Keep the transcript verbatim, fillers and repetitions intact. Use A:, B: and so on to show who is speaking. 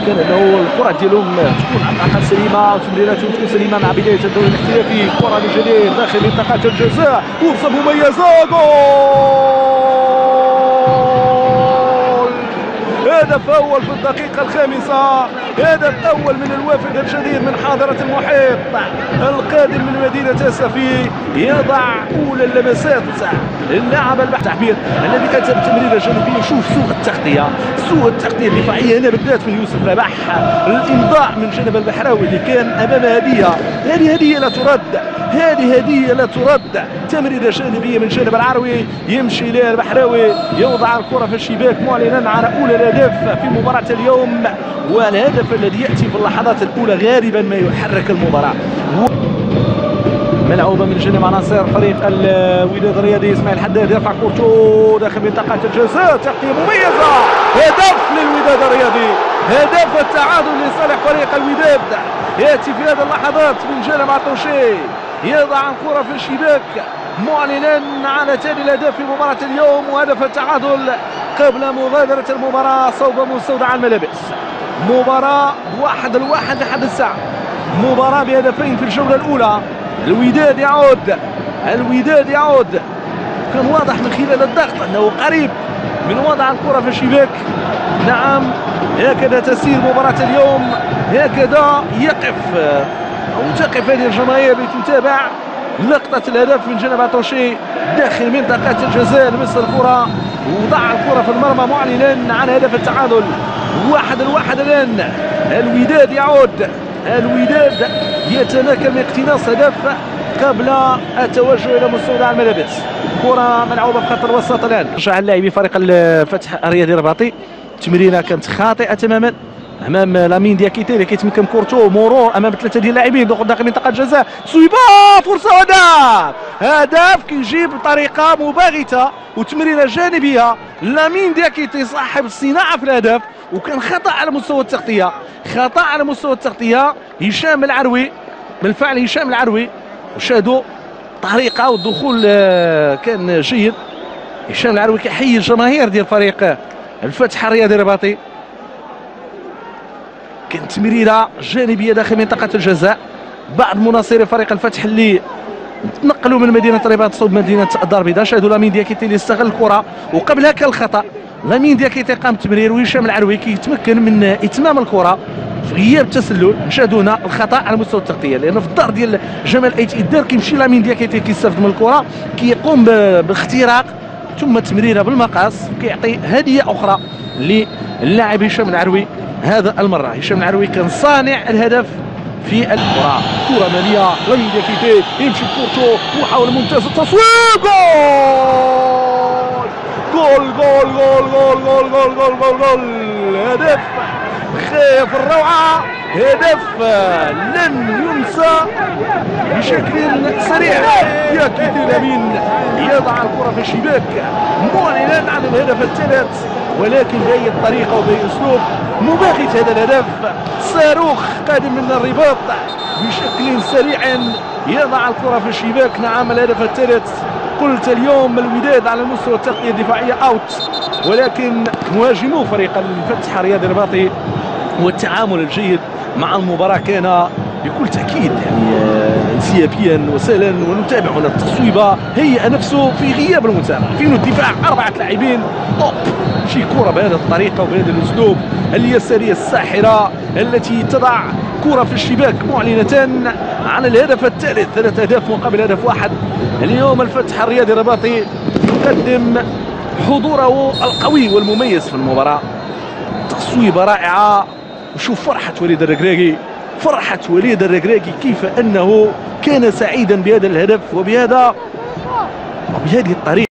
A: كان انه الكره ديالهم تكون على الاقل سليمه وتمريراتهم تكون سليمه مع بدايه الدوري الاحترافي. كره من جديد داخل منطقه الجزاء، فرصه مميزه، جول! هدف اول في الدقيقه الخامسه، هدف اول من الوافد الجديد من حاضره المحيط القادم من مدينه السفي، يضع اولى اللمسات للاعب البحث تعبير الذي كانت التمريره الجانبيه. شوف سوء التغطيه، سوء التغطيه الدفاعيه هنا بالذات من يوسف رباح، الامضاء من جانب البحراوي اللي كان امام هديه، هذه هديه لا ترد، هذه هديه لا ترد. تمريره جانبيه من جانب العروي، يمشي الى البحراوي، يوضع الكره في الشباك معلنا على اولى الاهداف في مباراه اليوم، والهدف الذي ياتي في اللحظات الاولى غالبا ما يحرك المباراه. ملعوبه من جانب عناصر فريق الوداد الرياضي. اسماعيل حداد يرفع كورته داخل منطقه الجزاء، تغطيه مميزه، هدف للوداد الرياضي، هدف التعادل لصالح فريق الوداد ياتي في هذه اللحظات من جانب عطوشي، يضع الكره في الشباك معلنا على ثاني الاهداف في مباراه اليوم وهدف التعادل قبل مغادره المباراه صوب مستودع الملابس. مباراه واحد الواحد لحد الساعه، مباراه بهدفين في الجوله الاولى. الوداد يعود، الوداد يعود، كان واضح من خلال الضغط انه قريب من وضع الكره في الشباك. نعم، هكذا تسير مباراه اليوم، هكذا يقف او تقف هذه الجماهير لتتابع لقطه الهدف من جانب عطوشي داخل منطقه الجزاء. لمس الكره وضع الكره في المرمى معلنا عن هدف التعادل. واحد الواحد الان، الوداد يعود، الوداد يتمكن من اقتناص هدف قبل التوجه الى مستودع الملابس. كره ملعوبه في خط الوسط الان، رجع اللاعبي فريق الفتح الرياضي الرباطي. التمريره كانت خاطئه تماما امام لامين دياكيتي اللي كيتمكن كورتو مرور امام ثلاثه ديال اللاعبين دخول داخل منطقه الجزاء، تصويبه، فرصه، هدف، هدف كيجيب بطريقه مباغته وتمريره جانبيه. لامين دياكيتي صاحب الصناعه في الهدف، وكان خطا على مستوى التغطيه، خطا على مستوى التغطيه. هشام العروي بالفعل، هشام العروي وشاهدوا طريقه والدخول كان جيد. هشام العروي كيحيي الجماهير ديال فريق الفتح الرياضي الرباطي. كانت تمريره جانبيه داخل منطقه الجزاء. بعض مناصري فريق الفتح اللي تنقلوا من مدينه الرباط صوب مدينه الدار البيضاء، شاهدوا لامين دياكيتي اللي استغل الكره وقبل هكا الخطا. لامين دياكيتي قام بالتمرير وهشام العروي كيتمكن من اتمام الكره في غياب التسلل. نشاهدوا هنا الخطا على مستوى التغطيه، لان في الدار ديال جمال ايت ادار كيمشي لامين دياكيتي كيستافد من الكره، كيقوم باختراق ثم تمريره بالمقاس، كيعطي هديه اخرى للاعب هشام العروي. هذا المره هشام العروي كان صانع الهدف في الكره. كره ماليه، لامين دياكيتي يمشي بكورتو، محاوله ممتازه، تصويب، جول جول جول جول جول جول جول جول جول هدف خيف الروعه، هدف لن ينسى بشكل سريع. دياكيتي لامين يضع الكره في الشباك معلنا عن الهدف الثالث، ولكن بأي طريقه وبأي اسلوب مباغت هذا الهدف. صاروخ قادم من الرباط بشكل سريع يضع الكره في الشباك. نعم، الهدف الثالث. قلت اليوم الوداد على المستوى التغطيه الدفاعيه اوت، ولكن مهاجمو فريق الفتح الرياضي الرباطي والتعامل الجيد مع المباراه كان بكل تاكيد يعني انسيابيا وسهلا. ونتابع هنا التصويبه، هيئ نفسه في غياب المتابعه، فين الدفاع، اربعه لاعبين، طوب شي كره بهذه الطريقه وبهذا الاسلوب اليساريه الساحره التي تضع كره في الشباك معلنه عن الهدف الثالث. ثلاث اهداف مقابل هدف واحد. اليوم الفتح الرياضي الرباطي يقدم حضوره القوي والمميز في المباراه. تصويبه رائعه، وشوف فرحه وليد الركراكي، فرحه وليد الركراكي كيف انه كان سعيدا بهذا الهدف وبهذا وبهذه الطريقه.